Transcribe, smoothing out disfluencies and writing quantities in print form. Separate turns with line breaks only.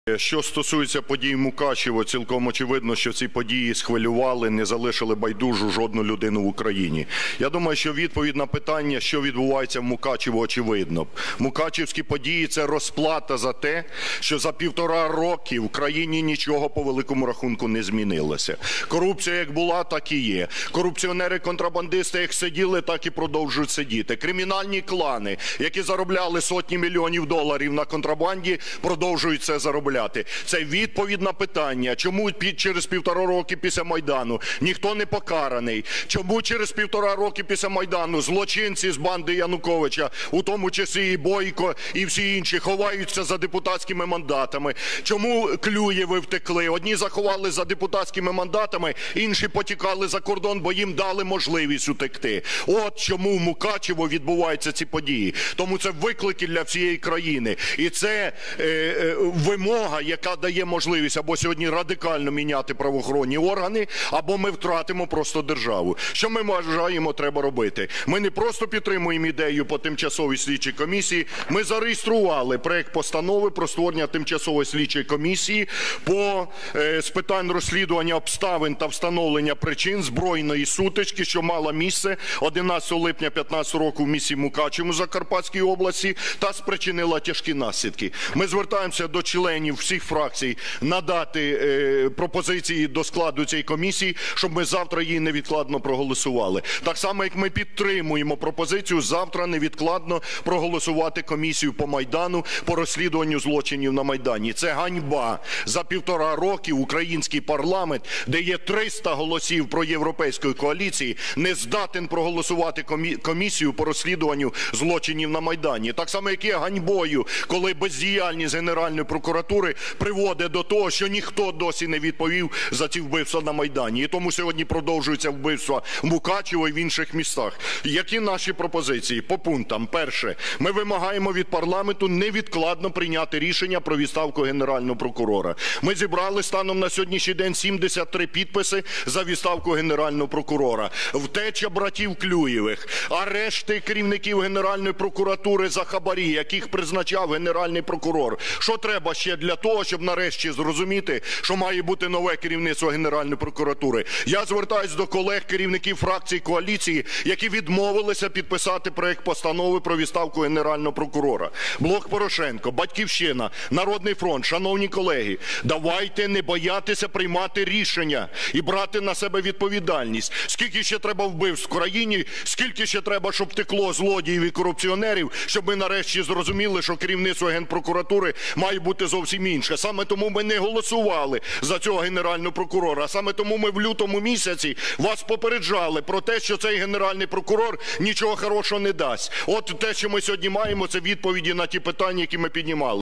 Що стосується подій Мукачево, цілком очевидно, що ці події схвилювали, не залишили байдужу жодну людину в Україні. Я думаю, що відповідь на питання, що відбувається в Мукачево, очевидно. Мукачевські події – це розплата за те, що за 1,5 роки в країні нічого по великому рахунку не змінилося. Корупція як була, так і є. Корупціонери-контрабандисти як сиділи, так і продовжують сидіти. Кримінальні клани, які заробляли сотні мільйонів доларів на контрабанді, продовжують це заробляти. Це відповідь на питання, чому через 1,5 роки після Майдану ніхто не покараний, чому через 1,5 роки після Майдану злочинці з банди Януковича, у тому числі і Бойко, і всі інші, ховаються за депутатськими мандатами, чому Клюєви втекли, одні заховали за депутатськими мандатами, інші потікали за кордон, бо їм дали можливість утекти. От чому в Мукачево відбуваються ці події. Тому це виклики для всієї країни. І це вимога, яка дає можливість або сьогодні радикально міняти правоохоронні органи, або ми втратимо просто державу. Що ми вважаємо треба робити? Ми не просто підтримуємо ідею по тимчасовій слідчій комісії, ми зареєстрували проект постанови про створення тимчасової слідчої комісії з питань розслідування обставин та встановлення причин збройної сутички, що мала місце 11 липня 2015 року в місті Мукачево Закарпатській області та спричинила тяжкі наслідки. Ми звертаємося до членів всіх фракцій надати пропозиції до складу цієї комісії, щоб ми завтра її невідкладно проголосували. Так само, як ми підтримуємо пропозицію завтра невідкладно проголосувати комісію по Майдану, по розслідуванню злочинів на Майдані. Це ганьба. За 1,5 роки український парламент, де є 300 голосів проєвропейської коаліції, не здатен проголосувати комісію по розслідуванню злочинів на Майдані. Так само, як є ганьбою, коли бездіяльність Генеральної прокуратури приводить до того, що ніхто досі не відповів за ці вбивства на Майдані. І тому сьогодні продовжуються вбивства в Мукачево і в інших містах. Які наші пропозиції? По пунктам. Перше. Ми вимагаємо від парламенту невідкладно прийняти рішення про відставку Генерального прокурора. Ми зібрали станом на сьогоднішній день 73 підписи за відставку Генерального прокурора. Втеча братів Клюєвих, арешти керівників Генеральної прокуратури за хабарі, яких призначав Генеральний прокурор. Що треба ще для того, щоб нарешті зрозуміти, що має бути нове керівництво Генеральної прокуратури? Я звертаюсь до колег, керівників фракцій коаліції, які відмовилися підписати проект постанови про відставку Генерального прокурора. Блок Порошенко, Батьківщина, Народний фронт. Шановні колеги, давайте не боятися приймати рішення і брати на себе відповідальність. Скільки ще треба вбивств в країні, скільки ще треба, щоб втекло злодіїв і корупціонерів, щоб ми нарешті зрозуміли, що керівництво Генпрокуратури має бути зовсім інше. Саме тому ми не голосували за цього Генерального прокурора. Саме тому ми в лютому місяці вас попереджали про те, що цей Генеральний прокурор нічого хорошого не дасть. От те, що ми сьогодні маємо, це відповіді на ті питання, які ми піднімали.